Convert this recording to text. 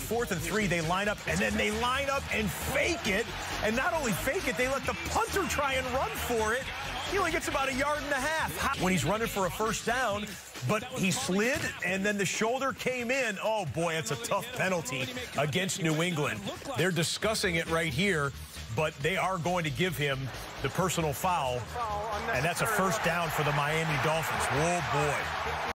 4th and 3, they line up, and then they line up and fake it. And not only fake it, they let the punter try and run for it. He only gets about 1.5 yards when he's running for a first down, but he slid, and then the shoulder came in. Oh, boy, that's a tough penalty against New England. They're discussing it right here, but they are going to give him the personal foul, and that's a first down for the Miami Dolphins. Whoa, boy.